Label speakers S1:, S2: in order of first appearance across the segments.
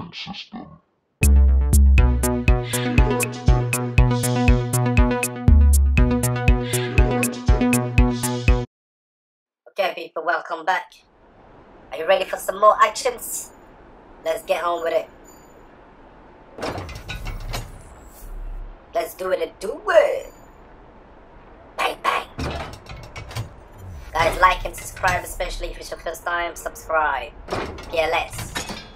S1: management system.
S2: Okay, people, welcome back. Are you ready for some more actions? Let's get on with it. Let's do it and do it. Bang, bang. Guys, like and subscribe, especially if it's your first time. Subscribe. Yeah, let's.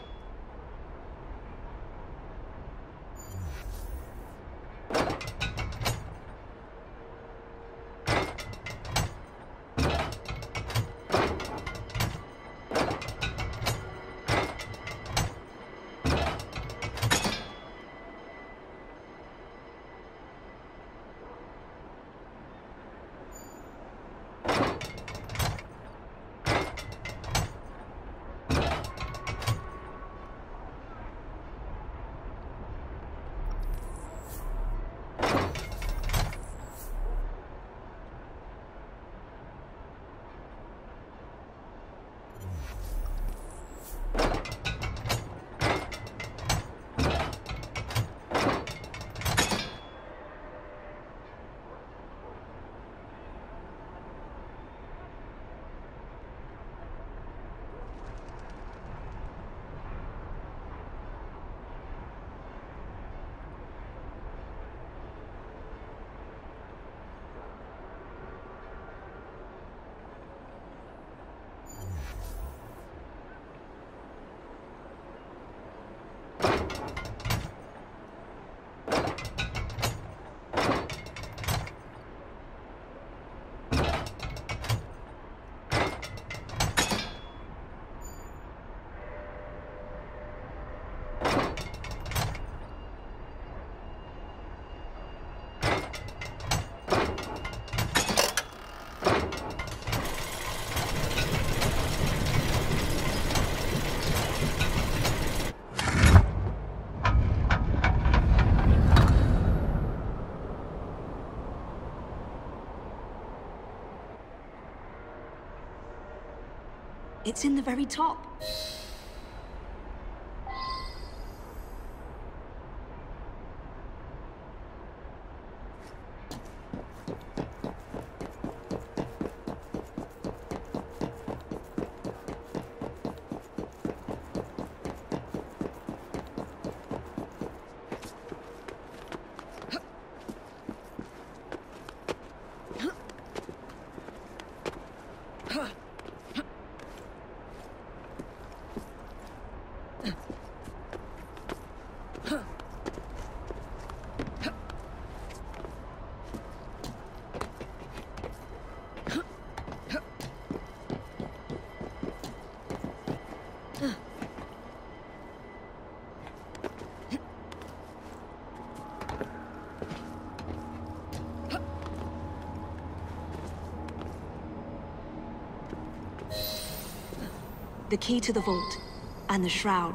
S3: It's in the very top. The key to the vault, and the shroud.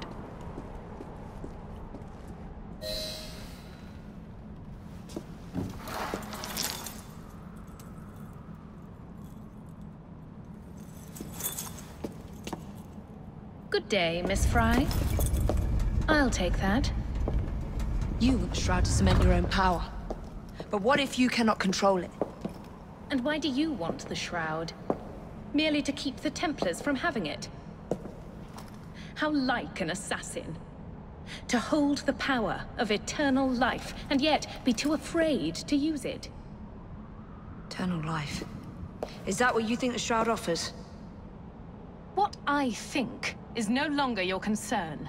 S4: Good day, Miss Fry. I'll take that.
S3: You want the shroud to cement your own power. But what if you cannot control it?
S4: And why do you want the shroud? Merely to keep the Templars from having it? How like an assassin. To hold the power of eternal life, and yet be too afraid to use it.
S3: Eternal life. Is that what you think the shroud offers?
S4: What I think is no longer your concern.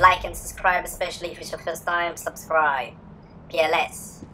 S2: like and subscribe, especially if it's your first time. Subscribe. PLS.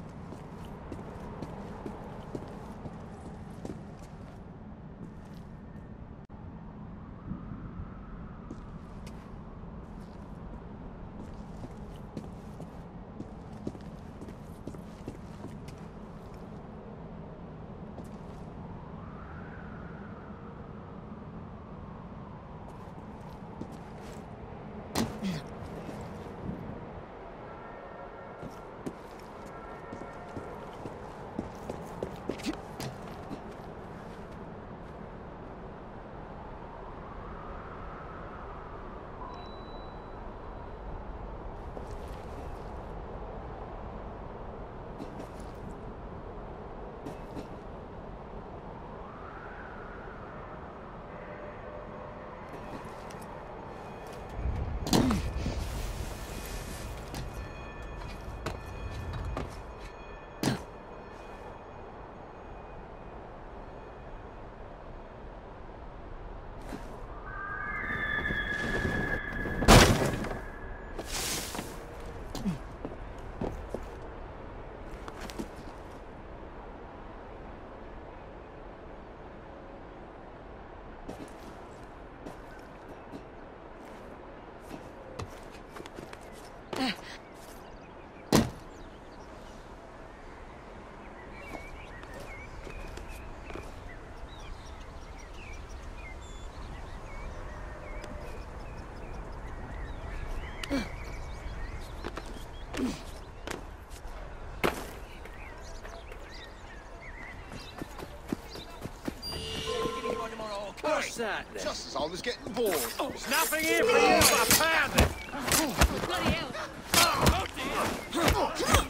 S1: What's that then?
S5: Just as I was getting bored.
S1: There's nothing here for you but a pounding.
S4: Bloody hell.
S1: Oh dear.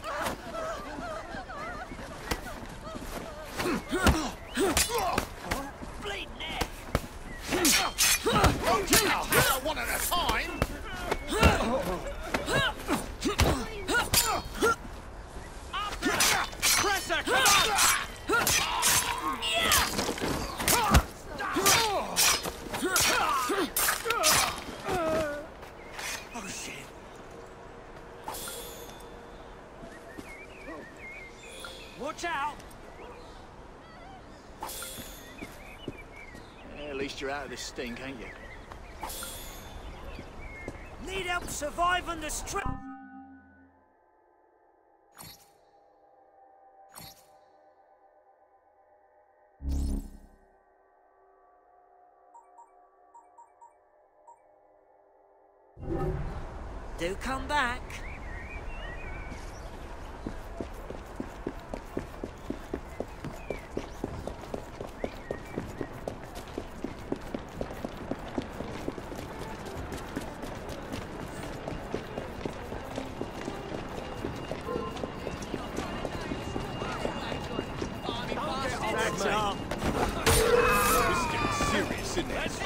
S1: Bleeding neck.
S5: One at a time.
S1: Press her, come on! Oh shit. Watch out!
S5: Yeah, at least you're out of this stink, ain't you?
S1: Need help surviving the strip. Do come back. That's all.
S5: This is getting serious, isn't it?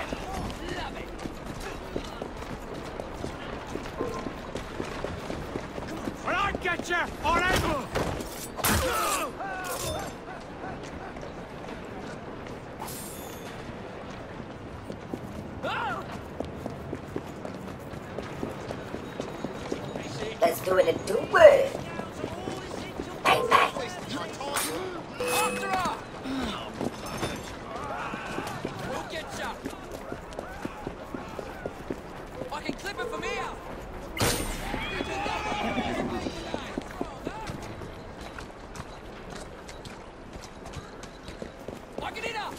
S1: When I get you on angle!
S2: Let's do it and do it. Bang, bang.
S1: After her! We'll get ya! I can clip it from here! I can hit her!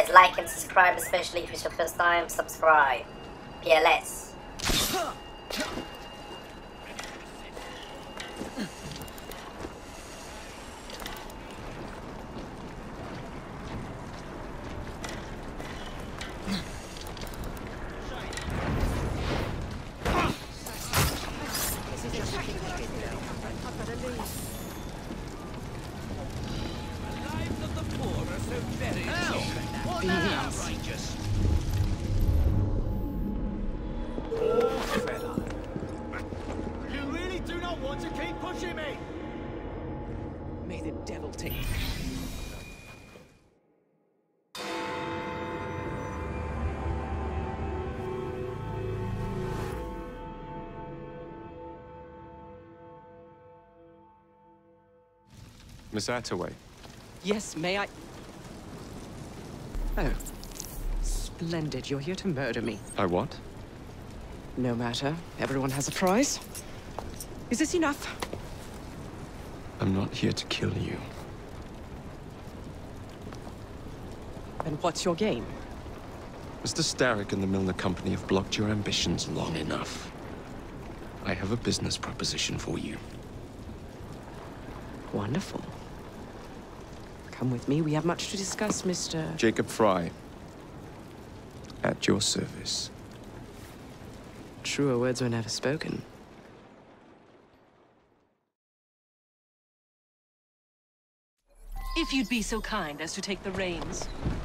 S2: like and subscribe, especially if it's your first time. Subscribe. PLS.
S5: You really do not want to keep pushing me!
S6: May the devil take you.
S7: Miss Attaway.
S6: Yes, may I? Oh. Splendid. You're here to murder me.
S7: I what?
S6: No matter. Everyone has a price. Is this enough?
S7: I'm not here to kill you.
S6: And what's your game?
S7: Mr. Starrick and the Milner Company have blocked your ambitions long enough. I have a business proposition for you.
S6: Wonderful. Come with me. We have much to discuss, Mr.
S7: Jacob Frye. At your service.
S6: Truer words were never spoken. If you'd be so kind as to take the reins.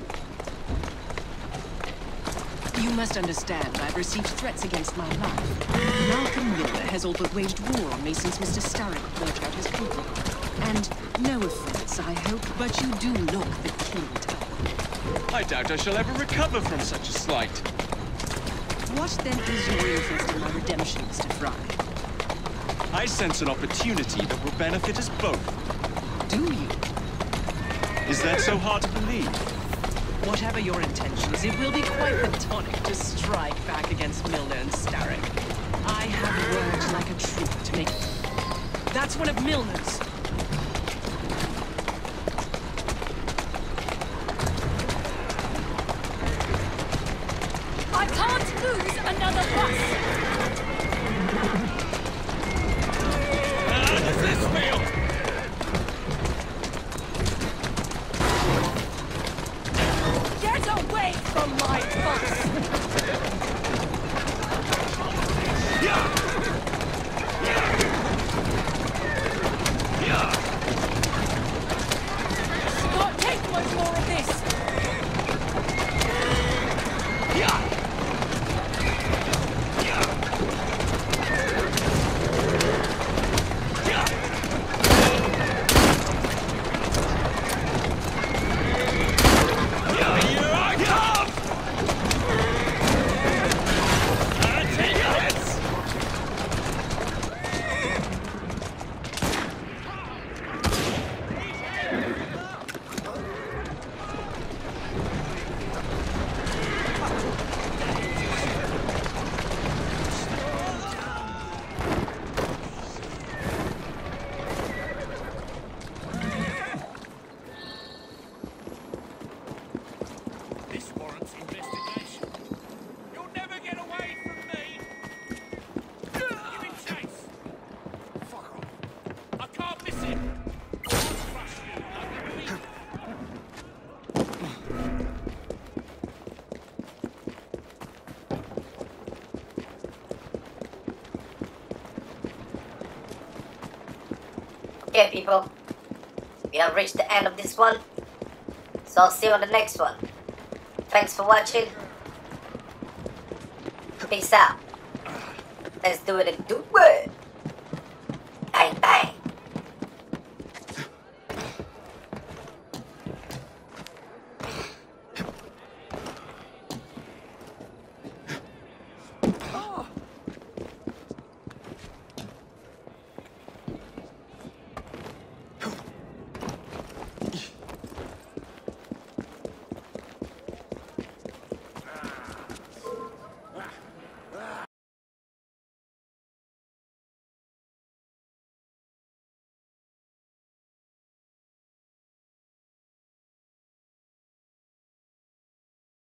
S6: You must understand I've received threats against my life. Malcolm Miller has all but waged war on me since Mr. Starrick broke out his people. And no offense, I hope, but you do look the killing type.
S8: I doubt I shall ever recover from such a slight.
S6: What then is your interest in my redemption, Mr. Frye?
S8: I sense an opportunity that will benefit us both.
S6: Do you?
S8: Is that so hard to believe?
S6: Whatever your intentions, it will be quite the tonic to strike back against Milner and Starrick. I have worked like a trooper to make it. That's one of Milner's.
S4: I can't lose another bus!
S5: How does this feel?
S4: Get away from my bus! Can't take much more of this!
S5: This warrants investigation. You'll never get away from me! Give him chase! Fuck off. I can't miss him! I'll crush you like a beast.
S2: Okay, people. We have reached the end of this one. So I'll see you on the next one. Thanks for watching. Peace out. Let's do it and do it.